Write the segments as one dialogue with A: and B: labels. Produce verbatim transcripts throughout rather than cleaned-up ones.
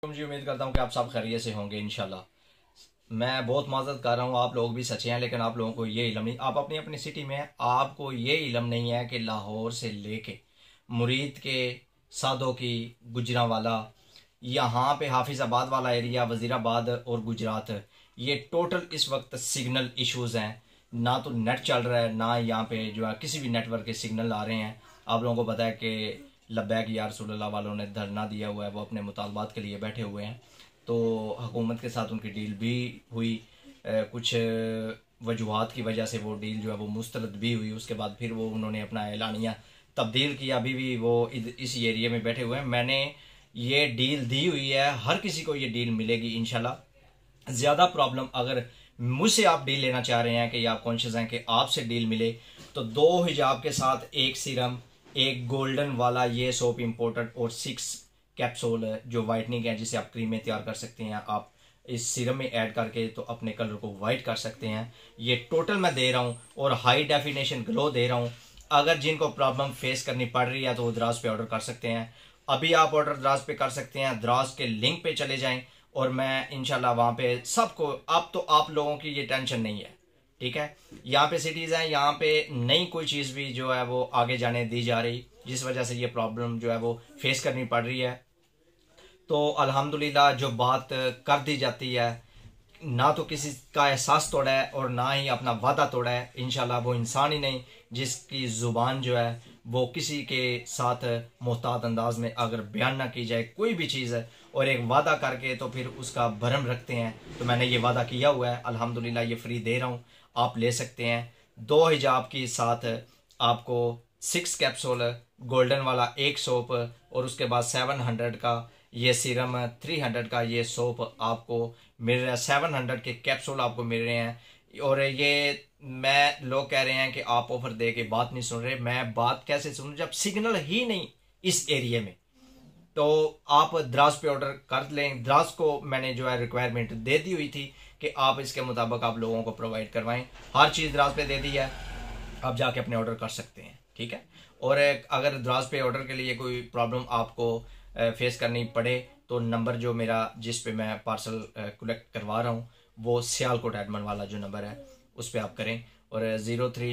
A: जी उम्मीद करता हूँ कि आप सब खैरियत से होंगे इंशाल्लाह। मैं बहुत माजरत कर रहा हूँ, आप लोग भी सच्चे हैं, लेकिन आप लोगों को ये इल्म नहीं, आप अपनी अपनी सिटी में हैं, आपको ये इल्म नहीं है कि लाहौर से लेके मुरीद के, सादों की, गुजरांवाला, यहाँ पे हाफिजाबाद वाला एरिया, वजीराबाद और गुजरात, ये टोटल इस वक्त सिग्नल इश्यूज हैं। ना तो नेट चल रहा है, ना यहाँ पे जो है किसी भी नेटवर्क के सिग्नल आ रहे हैं। आप लोगों को पता है कि लब्बैक या रसूलुल्लाह वालों ने धरना दिया हुआ है, वो अपने मुतालबात के लिए बैठे हुए हैं। तो हुकूमत के साथ उनकी डील भी हुई, कुछ वजूहात की वजह से वो डील जो है वो मुस्तरद भी हुई। उसके बाद फिर वो उन्होंने अपना एलानिया तब्दील किया, अभी भी वो इस एरिया में बैठे हुए हैं। मैंने ये डील दी हुई है, हर किसी को ये डील मिलेगी इंशाल्लाह। ज़्यादा प्रॉब्लम अगर मुझसे आप डील लेना चाह रहे हैं कि आप कॉन्शियस हैं कि आपसे डील मिले, तो दो हिजाब के साथ एक सीरम, एक गोल्डन वाला ये सोप इम्पोर्टेड और सिक्स कैप्सूल जो वाइटनिंग है, जिसे आप क्रीम में तैयार कर सकते हैं, आप इस सीरम में ऐड करके तो अपने कलर को वाइट कर सकते हैं। ये टोटल मैं दे रहा हूँ और हाई डेफिनेशन ग्लो दे रहा हूँ। अगर जिनको प्रॉब्लम फेस करनी पड़ रही है तो वो दराज पे ऑर्डर कर सकते हैं। अभी आप ऑर्डर दराज पे कर सकते हैं, दराज के लिंक पे चले जाएं और मैं इंशाल्लाह वहाँ पे सबको, अब तो आप लोगों की ये टेंशन नहीं है, ठीक है। यहाँ पे सिटीज़ हैं, यहाँ पे नई कोई चीज़ भी जो है वो आगे जाने दी जा रही, जिस वजह से ये प्रॉब्लम जो है वो फेस करनी पड़ रही है। तो अल्हम्दुलिल्लाह जो बात कर दी जाती है, ना तो किसी का एहसास तोड़ा है और ना ही अपना वादा तोड़ा है। इंशाल्लाह वो इंसान ही नहीं जिसकी ज़ुबान जो है वो किसी के साथ मोहतात अंदाज में अगर बयान ना की जाए कोई भी चीज़ है और एक वादा करके तो फिर उसका भरम रखते हैं। तो मैंने ये वादा किया हुआ है, अल्हम्दुलिल्लाह ये फ्री दे रहा हूँ, आप ले सकते हैं। दो हिजाब के साथ आपको सिक्स कैप्सूल गोल्डन वाला एक सोप और उसके बाद सेवन हंड्रेड का ये सीरम, थ्री हंड्रेड का ये सोप आपको मिल रहा है, सेवन हंड्रेड के कैप्सूल आपको मिल रहे हैं। और ये मैं लोग कह रहे हैं कि आप ऑफर दे के बात नहीं सुन रहे। मैं बात कैसे सुनूं जब सिग्नल ही नहीं इस एरिया में। तो आप द्रास पे ऑर्डर कर लें। द्रास को मैंने जो है रिक्वायरमेंट दे दी हुई थी कि आप इसके मुताबिक आप लोगों को प्रोवाइड करवाएं। हर चीज़ द्रास पे दे दी है, आप जाके अपने ऑर्डर कर सकते हैं, ठीक है। और अगर द्रास पे ऑर्डर के लिए कोई प्रॉब्लम आपको फेस करनी पड़े तो नंबर जो मेरा, जिस पे मैं पार्सल कलेक्ट करवा रहा हूँ, वो सियालकोट एडमन वाला जो नंबर है उस पर आप करें। और zero three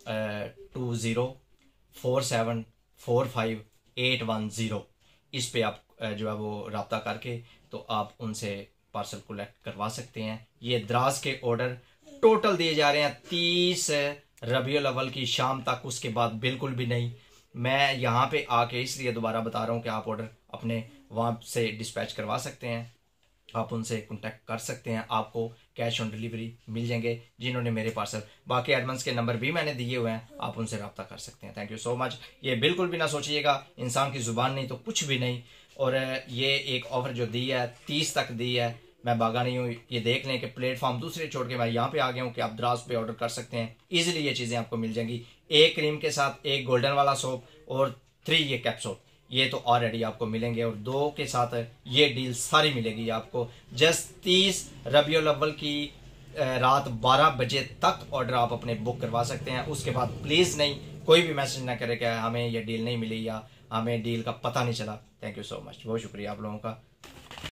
A: two zero four seven four five eight one zero इस पे आप जो है वो रब्ता करके तो आप उनसे पार्सल कलेक्ट करवा सकते हैं। ये द्रास के ऑर्डर टोटल दिए जा रहे हैं तीस रबीउल अव्वल की शाम तक, उसके बाद बिल्कुल भी नहीं। मैं यहाँ पे आके इसलिए दोबारा बता रहा हूँ कि आप ऑर्डर अपने वहाँ से डिस्पैच करवा सकते हैं, आप उनसे कांटेक्ट कर सकते हैं, आपको कैश ऑन डिलीवरी मिल जाएंगे जिन्होंने मेरे पार्सल। बाकी एडमंस के नंबर भी मैंने दिए हुए हैं, आप उनसे रब्ता कर सकते हैं। Thank you so much. ये बिल्कुल भी ना सोचिएगा इंसान की ज़ुबान नहीं तो कुछ भी नहीं। और ये एक ऑफर जो दी है तीस तक दी है, मैं भागा नहीं हूँ। ये देख लें कि प्लेटफॉर्म दूसरे छोड़ के मैं यहाँ पे आ गया हूँ कि आप द्रास पे ऑर्डर कर सकते हैं, इजीली ये चीज़ें आपको मिल जाएंगी। एक क्रीम के साथ एक गोल्डन वाला सोप और थ्री ये कैप्सूल, ये तो ऑलरेडी आपको मिलेंगे। और दो के साथ ये डील सारी मिलेगी आपको। जस्ट तीस रबीउल अव्वल की रात बारह बजे तक ऑर्डर आप अपने बुक करवा सकते हैं। उसके बाद प्लीज़ नहीं कोई भी मैसेज ना करे कि हमें ये डील नहीं मिली या हमें डील का पता नहीं चला। थैंक यू सो मच, बहुत शुक्रिया आप लोगों का।